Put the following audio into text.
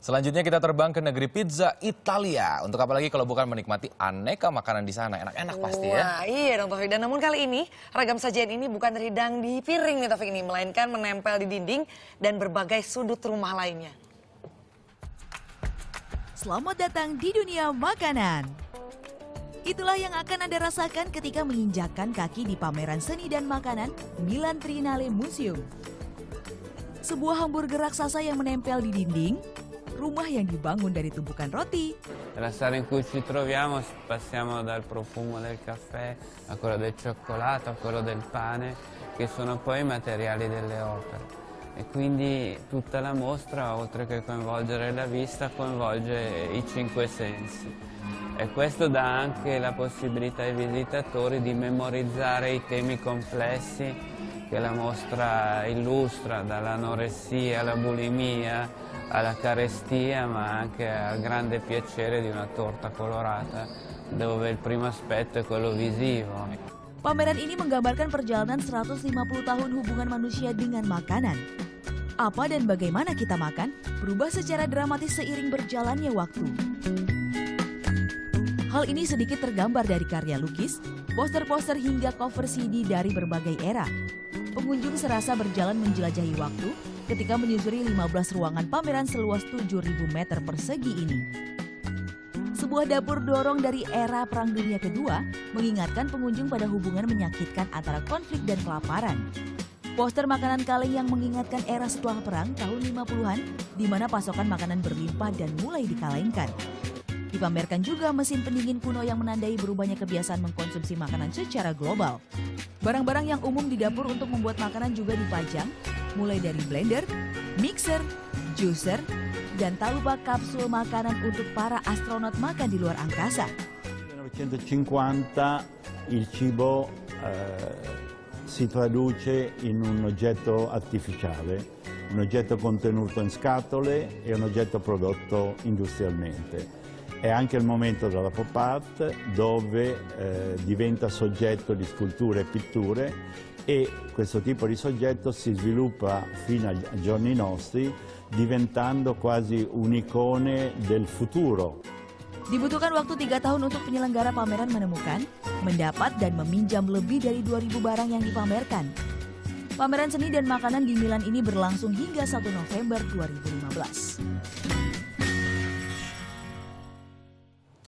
Selanjutnya kita terbang ke negeri pizza Italia. Untuk apa lagi kalau bukan menikmati aneka makanan di sana. Enak-enak pasti ya. Wah, iya dong Taufik. Dan namun kali ini ragam sajian ini bukan terhidang di piring nih Taufik ini, melainkan menempel di dinding dan berbagai sudut rumah lainnya. Selamat datang di dunia makanan. Itulah yang akan Anda rasakan ketika menginjakkan kaki di pameran seni dan makanan Milan Triennale Museum. Sebuah hamburger raksasa yang menempel di dinding, rumah yang dibangun dari tumpukan roti. Nella sala in cui ci troviamo passiamo dal profumo del caffè a quello del cioccolato a quello del pane, che sono poi i materiali delle opere. E quindi tutta la mostra, oltre che coinvolgere la vista, coinvolge i cinque sensi. E questo dà anche la possibilità ai visitatori di memorizzare i temi complessi che la mostra illustra, dall'anoressia alla bulimia, alla carestia, ma anche al grande piacere di una torta colorata, dove il primo aspetto è quello visivo. Pameran ini menggambarkan perjalanan 150 tahun hubungan manusia dengan makanan. Apa dan bagaimana kita makan berubah secara dramatis seiring berjalannya waktu. Hal ini sedikit tergambar dari karya lukis, poster-poster hingga cover CD dari berbagai era. Pengunjung serasa berjalan menjelajahi waktu ketika menyusuri 15 ruangan pameran seluas 7.000 meter persegi ini. Sebuah dapur dorong dari era Perang Dunia Kedua mengingatkan pengunjung pada hubungan menyakitkan antara konflik dan kelaparan. Poster makanan kaleng yang mengingatkan era setelah perang tahun 50-an di mana pasokan makanan berlimpah dan mulai dikalengkan. Dipamerkan juga mesin pendingin kuno yang menandai berubahnya kebiasaan mengkonsumsi makanan secara global. Barang-barang yang umum di dapur untuk membuat makanan juga dipajang, mulai dari blender, mixer, juicer, dan tak lupa kapsul makanan untuk para astronot makan di luar angkasa. Nel 1950 il cibo si traduce in un oggetto artificiale, un oggetto contenuto in scatole e un oggetto prodotto industrialmente. È anche il momento della pop art dove diventa soggetto di sculture e pitture e questo tipo di soggetto si sviluppa fino ai giorni nostri diventando quasi un'icone del futuro. Dibutuhkan waktu 3 tahun untuk penyelenggara pameran menemukan, mendapat dan meminjam lebih dari 2.000 barang yang dipamerkan. Pameran seni dan makanan di Milan ini berlangsung hingga 1 November 2015.